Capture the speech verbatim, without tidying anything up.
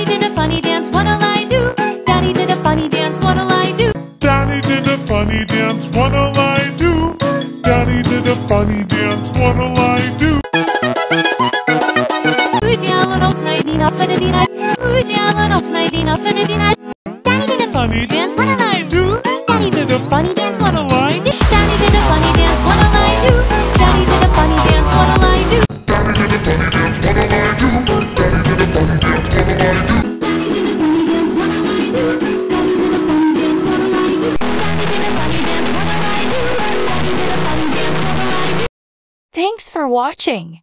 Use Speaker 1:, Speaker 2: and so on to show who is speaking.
Speaker 1: Daddy did a funny dance, what'll I do? Daddy did a funny dance, what'll I do?
Speaker 2: Daddy did a funny dance, what'll I do? Daddy did a funny dance, what'll I do?
Speaker 1: Daddy did a funny dance, what'll I do? Daddy did a funny dance, what'll I do? Daddy did a funny dance, what'll I do? Daddy did a funny dance, what'll I do?
Speaker 2: Daddy did a funny dance, what'll I do? Daddy did a funny dance, what'll I do?
Speaker 1: Thanks for watching.